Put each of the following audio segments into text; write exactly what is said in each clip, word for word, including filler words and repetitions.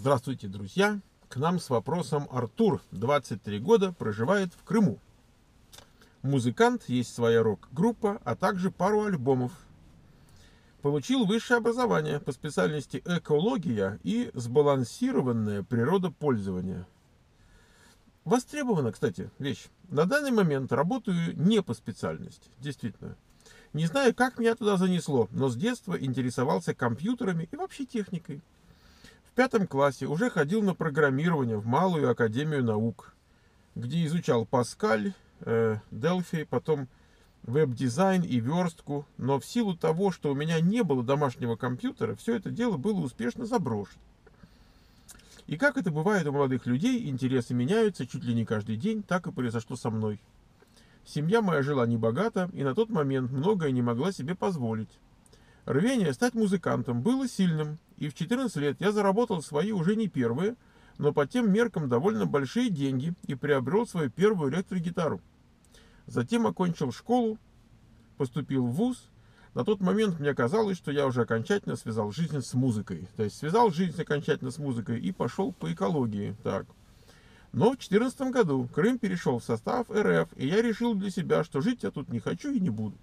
Здравствуйте, друзья! К нам с вопросом Артур, двадцать три года, проживает в Крыму. Музыкант, есть своя рок-группа, а также пару альбомов. Получил высшее образование по специальности экология и сбалансированное природопользование. Востребована, кстати, вещь. На данный момент работаю не по специальности, действительно. Не знаю, как меня туда занесло, но с детства интересовался компьютерами и вообще техникой. В пятом классе уже ходил на программирование в Малую академию наук, где изучал Паскаль, э, Дельфи, потом веб-дизайн и верстку, но в силу того, что у меня не было домашнего компьютера, все это дело было успешно заброшено. И как это бывает у молодых людей, интересы меняются чуть ли не каждый день, так и произошло со мной. Семья моя жила небогато, и на тот момент многое не могла себе позволить. Рвение стать музыкантом было сильным, и в четырнадцать лет я заработал свои уже не первые, но по тем меркам довольно большие деньги и приобрел свою первую электрогитару. Затем окончил школу, поступил в вуз. На тот момент мне казалось, что я уже окончательно связал жизнь с музыкой. То есть связал жизнь окончательно с музыкой и пошел по экологии. Так. Но в две тысячи четырнадцатом году Крым перешел в состав эр эф, и я решил для себя, что жить я тут не хочу и не буду.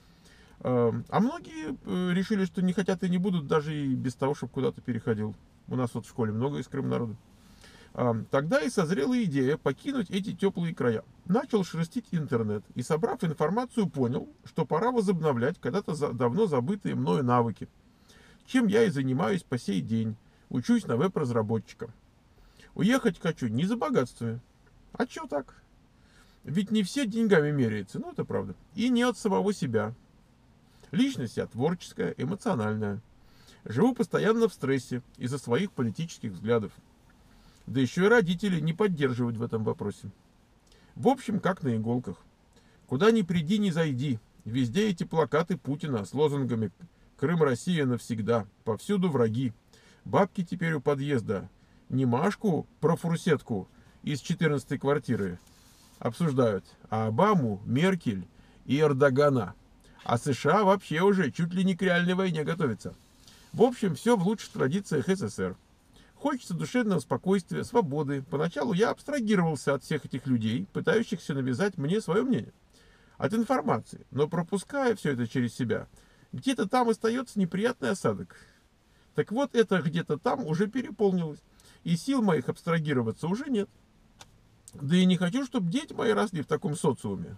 А многие решили, что не хотят и не будут, даже и без того, чтобы куда-то переходил. У нас вот в школе много из Крыма народу. Тогда и созрела идея покинуть эти теплые края. Начал шерстить интернет и, собрав информацию, понял, что пора возобновлять когда-то давно забытые мною навыки. Чем я и занимаюсь по сей день. Учусь на веб-разработчика. Уехать хочу не за богатствами. А чё так? Ведь не все деньгами меряется, ну это правда. И не от самого себя. Личность я творческая, эмоциональная. Живу постоянно в стрессе из-за своих политических взглядов. Да еще и родители не поддерживают в этом вопросе. В общем, как на иголках. Куда ни приди, ни зайди. Везде эти плакаты Путина с лозунгами «Крым, Россия навсегда», повсюду враги. Бабки теперь у подъезда. Не Машку, профурсетку из четырнадцатой квартиры обсуждают, а Обаму, Меркель и Эрдогана. А США вообще уже чуть ли не к реальной войне готовятся. В общем, все в лучших традициях эс эс эр. Хочется душевного спокойствия, свободы. Поначалу я абстрагировался от всех этих людей, пытающихся навязать мне свое мнение. От информации. Но пропуская все это через себя, где-то там остается неприятный осадок. Так вот, это где-то там уже переполнилось. И сил моих абстрагироваться уже нет. Да и не хочу, чтобы дети мои росли в таком социуме.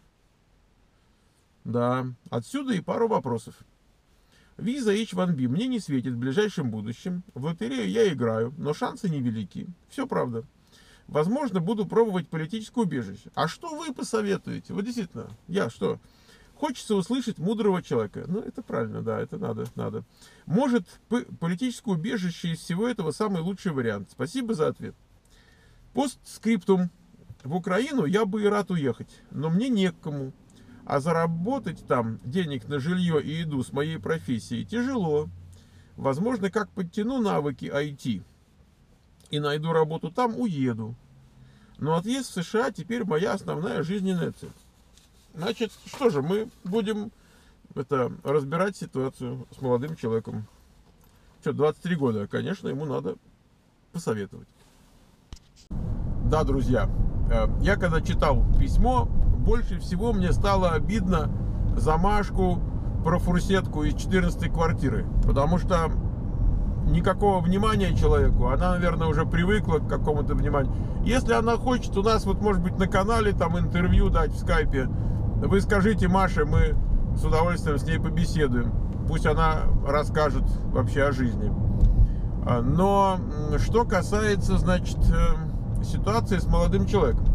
Да, отсюда и пару вопросов. Виза эйч ван би мне не светит в ближайшем будущем. В лотерею я играю, но шансы невелики. Все правда. Возможно, буду пробовать политическое убежище. А что вы посоветуете? Вот действительно, я что? Хочется услышать мудрого человека. Ну, это правильно, да, это надо, надо. Может, политическое убежище из всего этого самый лучший вариант. Спасибо за ответ. Постскриптум. В Украину я бы и рад уехать, но мне не к кому. А заработать там денег на жилье и еду с моей профессией тяжело. Возможно, как подтяну навыки ай ти и найду работу там, уеду. Но отъезд в США теперь моя основная жизненная цель. Значит, что же, мы будем это, разбирать ситуацию с молодым человеком. Что, двадцать три года, конечно, ему надо посоветовать. Да, друзья, я когда читал письмо, больше всего мне стало обидно за Машку, профурсетку из четырнадцатой квартиры. Потому что никакого внимания человеку, она, наверное, уже привыкла к какому-то вниманию. Если она хочет у нас, вот, может быть, на канале там интервью дать в скайпе, вы скажите Маше, мы с удовольствием с ней побеседуем. Пусть она расскажет вообще о жизни. Но что касается, значит, ситуации с молодым человеком.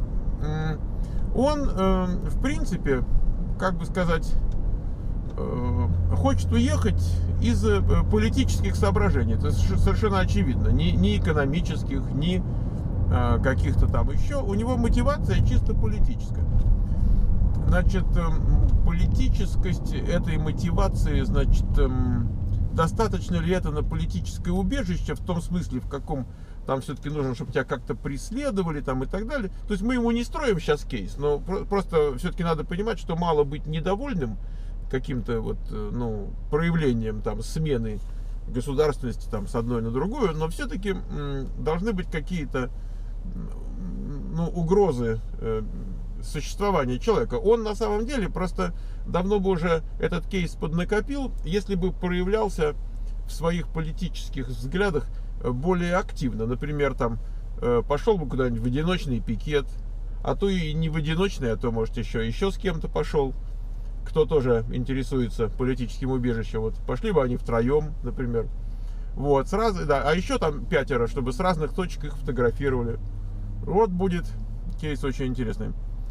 Он, в принципе, как бы сказать, хочет уехать из политических соображений. Это совершенно очевидно. Ни, ни экономических, ни каких-то там еще. У него мотивация чисто политическая. Значит, политическость этой мотивации, значит, достаточно ли это на политическое убежище, в том смысле, в каком там все-таки нужно, чтобы тебя как-то преследовали там и так далее. То есть мы ему не строим сейчас кейс, но просто все-таки надо понимать, что мало быть недовольным каким-то вот, ну, проявлением там смены государственности там с одной на другую, но все-таки должны быть какие-то, ну, угрозы э, существования человека. Он на самом деле просто давно бы уже этот кейс поднакопил, если бы проявлялся в своих политических взглядах более активно. Например, там э, пошел бы куда-нибудь в одиночный пикет, а то и не в одиночный, а то, может, еще, еще с кем-то пошел, кто тоже интересуется политическим убежищем. Вот пошли бы они втроем, например. Вот, сразу, да, а еще там пятеро, чтобы с разных точек их фотографировали. Вот будет кейс очень интересный.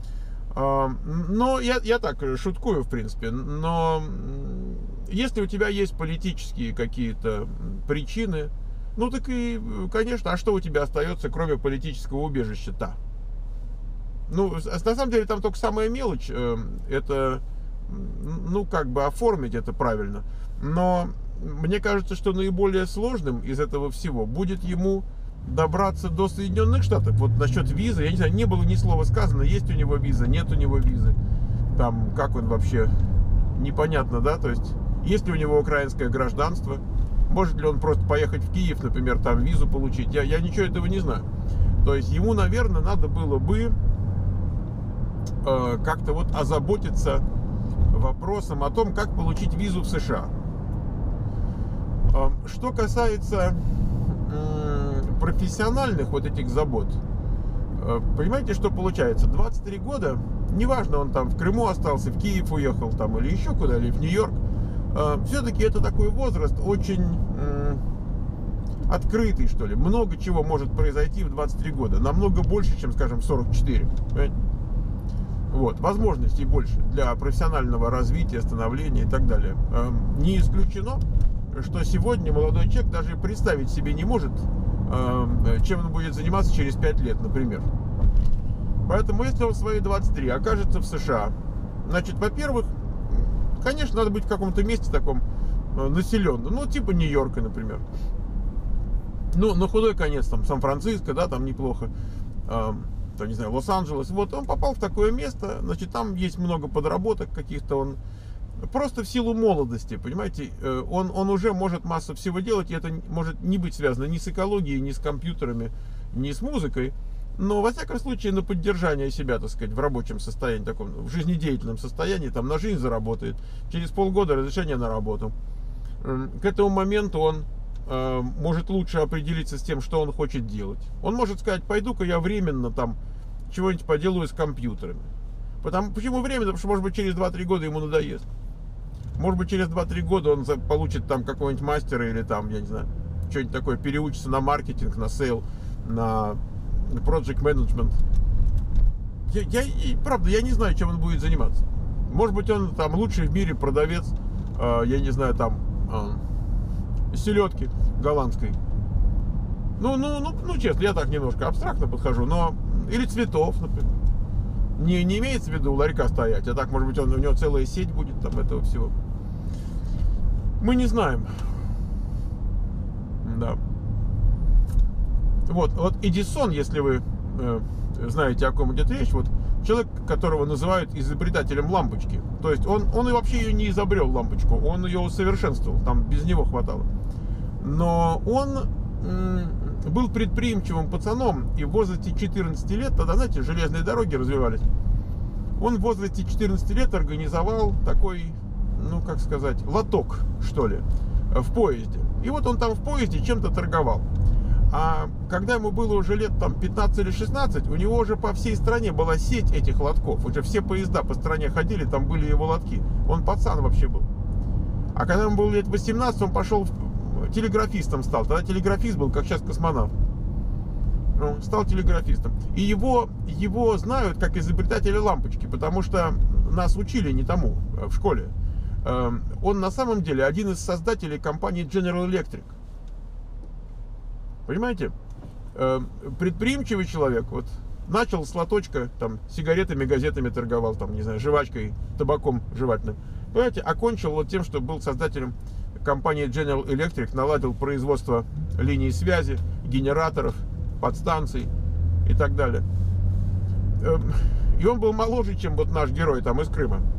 Но я, я так шуткую, в принципе. Но если у тебя есть политические какие-то причины, ну так и, конечно, а что у тебя остается, кроме политического убежища-то? Ну, на самом деле, там только самая мелочь, это, ну, как бы оформить это правильно. Но мне кажется, что наиболее сложным из этого всего будет ему добраться до Соединенных Штатов. Вот насчет визы, я не знаю, не было ни слова сказано, есть у него виза, нет у него визы. Там, как он вообще, непонятно, да, то есть, есть ли у него украинское гражданство, может ли он просто поехать в Киев, например, там визу получить, я, я ничего этого не знаю. То есть, ему, наверное, надо было бы э, как-то вот озаботиться вопросом о том, как получить визу в США. Э, что касается профессиональных вот этих забот, понимаете, что получается? двадцать три года, неважно, он там в Крыму остался, в Киев уехал там или еще куда, или в Нью-Йорк, все-таки это такой возраст очень открытый, что ли. Много чего может произойти в двадцать три года, намного больше, чем, скажем, в сорок четыре. Понимаете? Вот, возможностей больше для профессионального развития, становления и так далее. Не исключено, что сегодня молодой человек даже представить себе не может, чем он будет заниматься через пять лет, например. Поэтому, если он в свои двадцать три окажется в США, значит, во-первых, конечно, надо быть в каком-то месте таком населенном, ну, типа Нью-Йорка, например. Ну, на худой конец, там, Сан-Франциско, да, там неплохо, там, не знаю, Лос-Анджелес. Вот, он попал в такое место, значит, там есть много подработок каких-то, он просто в силу молодости, понимаете, он, он уже может массу всего делать, и это может не быть связано ни с экологией, ни с компьютерами, ни с музыкой, но, во всяком случае, на поддержание себя, так сказать, в рабочем состоянии, таком, в жизнедеятельном состоянии, там, на жизнь заработает, через полгода разрешение на работу. К этому моменту он э, может лучше определиться с тем, что он хочет делать. Он может сказать, пойду-ка я временно там чего-нибудь поделаю с компьютерами. Потому, почему временно? Потому что, может быть, через два-три года ему надоест. Может быть, через два-три года он получит там какого-нибудь мастера или там, я не знаю, что-нибудь такое, переучится на маркетинг, на сейл, на project management. Я, я, и, правда, я не знаю, чем он будет заниматься. Может быть, он там лучший в мире продавец, э, я не знаю, там, э, селедки голландской. Ну, ну, ну, ну, честно, я так немножко абстрактно подхожу, но... Или цветов, например. Не, не имеется в виду у ларька стоять, а так, может быть, он, у него целая сеть будет там этого всего. Мы не знаем. Да. Вот, вот Эдисон, если вы э, знаете, о ком идет речь, вот человек, которого называют изобретателем лампочки. То есть он, он и вообще ее не изобрел, лампочку, он ее усовершенствовал, там без него хватало. Но он м, был предприимчивым пацаном, и в возрасте четырнадцати лет, тогда, знаете, железные дороги развивались, он в возрасте четырнадцати лет организовал такой, ну, как сказать, лоток, что ли, в поезде. И вот он там в поезде чем-то торговал. А когда ему было уже лет там пятнадцать или шестнадцать, у него уже по всей стране была сеть этих лотков. Уже все поезда по стране ходили, там были его лотки. Он пацан вообще был. А когда ему было лет восемнадцать, он пошел, телеграфистом стал. Тогда телеграфист был, как сейчас космонавт. Он стал телеграфистом. И его, его знают как изобретателя лампочки, потому что нас учили не тому в школе. Он на самом деле один из создателей компании General Electric. Понимаете? Предприимчивый человек, вот, начал с лоточка, там, сигаретами, газетами торговал, там, не знаю, жвачкой, табаком жевательным. Понимаете, окончил вот тем, что был создателем компании General Electric, наладил производство линий связи, генераторов, подстанций и так далее. И он был моложе, чем вот наш герой там из Крыма.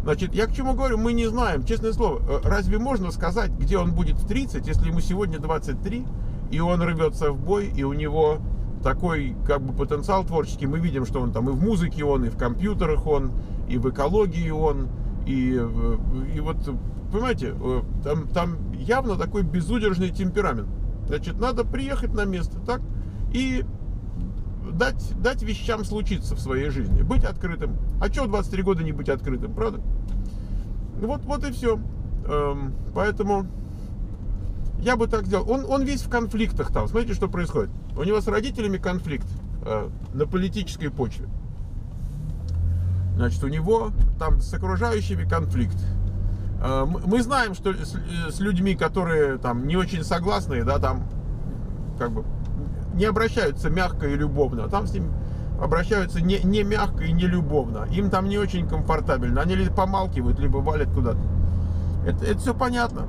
Значит, я к чему говорю, мы не знаем, честное слово, разве можно сказать, где он будет в тридцать, если ему сегодня двадцать три, и он рвется в бой, и у него такой как бы потенциал творческий. Мы видим, что он там и в музыке он, и в компьютерах он, и в экологии он, и, и вот, понимаете, там, там явно такой безудержный темперамент. Значит, надо приехать на место, так, и дать, дать вещам случиться в своей жизни, быть открытым. А что в двадцать три года не быть открытым, правда? Вот, вот и все. Эм, поэтому я бы так сделал. Он, он весь в конфликтах там. Смотрите, что происходит. У него с родителями конфликт э, на политической почве. Значит, у него там с окружающими конфликт. Э, мы знаем, что с, с людьми, которые там не очень согласны, да, там как бы не обращаются мягко и любовно. Там с ними обращаются не, не мягко и не любовно. Им там не очень комфортабельно. Они либо помалкивают, либо валят куда-то. Это, это все понятно.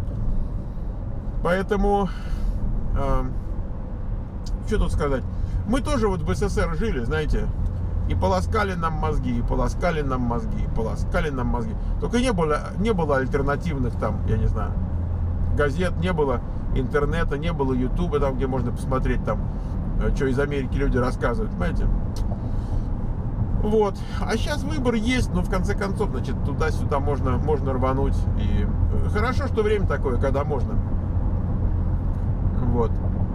Поэтому, э, что тут сказать? Мы тоже вот в СССР жили, знаете, и полоскали нам мозги, и полоскали нам мозги, и полоскали нам мозги. Только не было, не было альтернативных там, я не знаю, газет, не было интернета, не было ютуба, там, где можно посмотреть там, что из Америки люди рассказывают, понимаете? Вот. А сейчас выбор есть, но в конце концов, значит, туда-сюда можно, можно рвануть. И хорошо, что время такое, когда можно. Вот.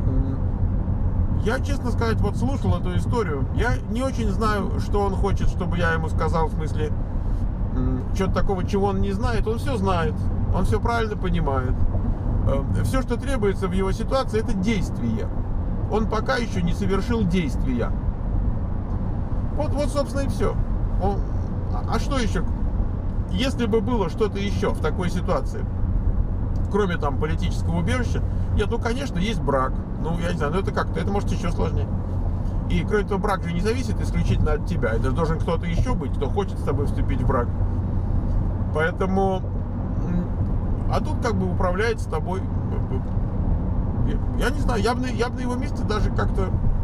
Я, честно сказать, вот слушал эту историю. Я не очень знаю, что он хочет, чтобы я ему сказал, в смысле, что-то такого, чего он не знает. Он все знает, он все правильно понимает. Все, что требуется в его ситуации, это действие. Он пока еще не совершил действия. Вот, вот, собственно, и все. Он, а что еще? Если бы было что-то еще в такой ситуации, кроме там политического убежища, нет, ну, конечно, есть брак. Ну, я не знаю, ну это как-то, это может еще сложнее. И, кроме того, брак же не зависит исключительно от тебя. Это должен кто-то еще быть, кто хочет с тобой вступить в брак. Поэтому, а тут как бы управляет с тобой. Я не знаю, я бы, я бы на его месте даже как-то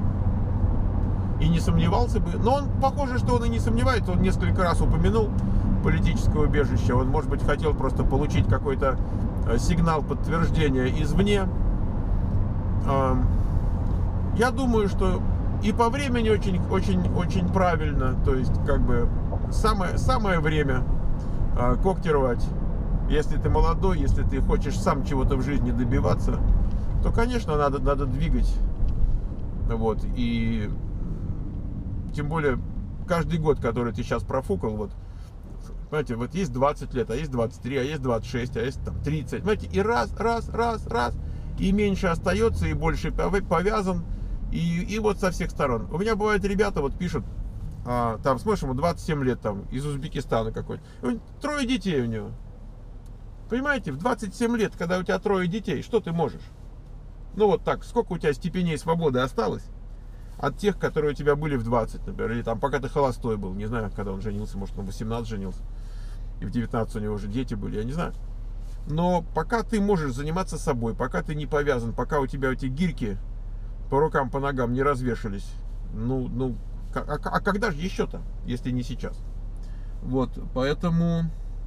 и не сомневался бы. Но он, похоже, что он и не сомневается. Он несколько раз упомянул политическое убежище. Он, может быть, хотел просто получить какой-то сигнал подтверждения извне. Я думаю, что и по времени очень, очень, очень правильно. То есть, как бы, самое, самое время когти рвать. Если ты молодой, если ты хочешь сам чего-то в жизни добиваться, то, конечно, надо, надо двигать. Вот. И тем более, каждый год, который ты сейчас профукал, вот, понимаете, вот есть двадцать лет, а есть двадцать три, а есть двадцать шесть, а есть там тридцать. Понимаете, и раз, раз, раз, раз, и меньше остается, и больше повязан, и, и вот со всех сторон. У меня бывают ребята, вот пишут, а, там, смотришь, ему двадцать семь лет, там, из Узбекистана какой-то. Трое детей у него. Понимаете, в двадцать семь лет, когда у тебя трое детей, что ты можешь? Ну вот так, сколько у тебя степеней свободы осталось от тех, которые у тебя были в двадцать, например, или там пока ты холостой был, не знаю, когда он женился, может, он в восемнадцать женился, и в девятнадцать у него уже дети были, я не знаю. Но пока ты можешь заниматься собой, пока ты не повязан, пока у тебя эти гирьки по рукам, по ногам не развешались, ну, ну, а, а когда же еще-то, если не сейчас? Вот, поэтому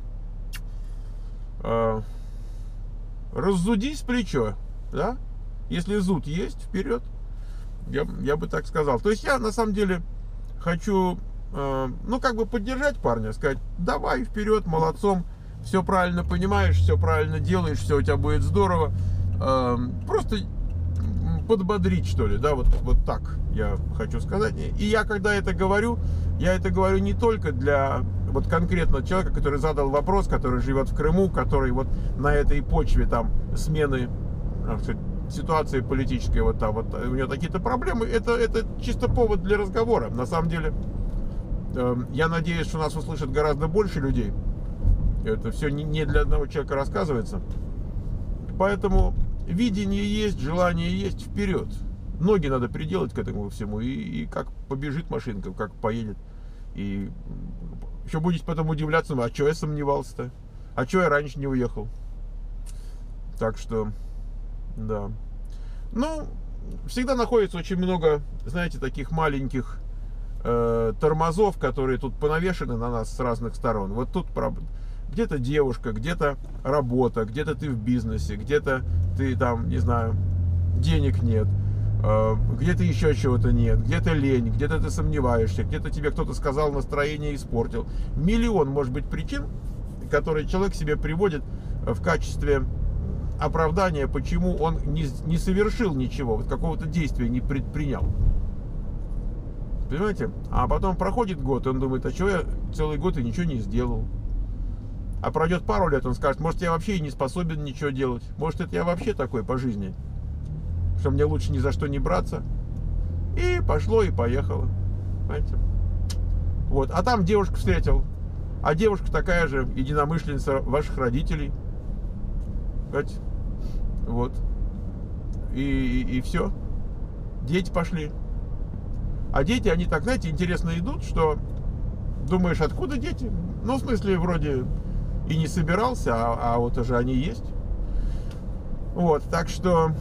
э, раззудись плечо, да? Если зуд есть, вперед. Я, я бы так сказал. То есть я на самом деле хочу, э, ну как бы поддержать парня, сказать, давай вперед, молодцом, все правильно понимаешь, все правильно делаешь, все у тебя будет здорово. Э, просто подбодрить, что ли, да, вот, вот так я хочу сказать. И я когда это говорю, я это говорю не только для вот конкретно человека, который задал вопрос, который живет в Крыму, который вот на этой почве там смены, так сказать, ситуации политической, вот там, вот у него какие-то проблемы, это, это чисто повод для разговора. На самом деле, э, я надеюсь, что нас услышат гораздо больше людей. Это все не, не для одного человека рассказывается. Поэтому видение есть, желание есть, вперед. Ноги надо приделать к этому всему, и, и как побежит машинка, как поедет. И еще будете потом удивляться, а что я сомневался-то? А что я раньше не уехал? Так что... Да. Ну, всегда находится очень много, знаете, таких маленьких э, тормозов, которые тут понавешены на нас с разных сторон. Вот тут где-то девушка, где-то работа, где-то ты в бизнесе, где-то ты там, не знаю, денег нет, э, где-то еще чего-то нет, где-то лень, где-то ты сомневаешься, где-то тебе кто-то сказал, настроение испортил. Миллион, может быть, причин, которые человек себе приводит в качестве оправдания, почему он не, не совершил ничего, вот какого-то действия не предпринял. Понимаете? А потом проходит год, и он думает, а что я целый год и ничего не сделал. А пройдет пару лет, он скажет, может, я вообще и не способен ничего делать. Может, это я вообще такой по жизни, что мне лучше ни за что не браться. И пошло, и поехало. Понимаете? Вот. А там девушку встретил. А девушка такая же единомышленница ваших родителей. Понимаете? Вот. И, и, и все. Дети пошли. А дети, они так, знаете, интересно идут, что думаешь, откуда дети? Ну, в смысле, вроде и не собирался, а, а вот уже они есть. Вот, так что,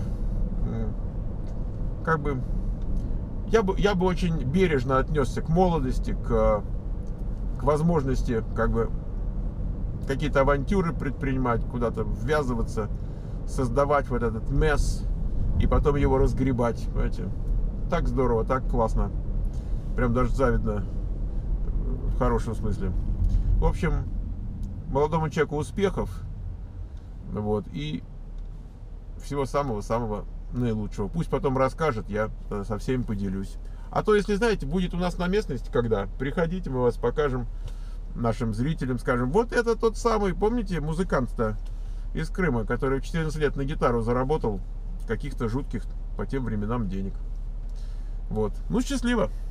как бы, я бы, я бы очень бережно отнесся к молодости, к, к возможности, как бы, какие-то авантюры предпринимать, куда-то ввязываться, создавать вот этот месс и потом его разгребать, понимаете? Так здорово, так классно. Прям даже завидно, в хорошем смысле. В общем, молодому человеку успехов, вот, и всего самого-самого наилучшего. Пусть потом расскажет, я со всеми поделюсь. А то, если знаете, будет у нас на местности, когда, приходите, мы вас покажем нашим зрителям, скажем, вот это тот самый, помните, музыкант-то из Крыма, который в четырнадцать лет на гитару заработал каких-то жутких по тем временам денег. Вот. Ну, счастливо!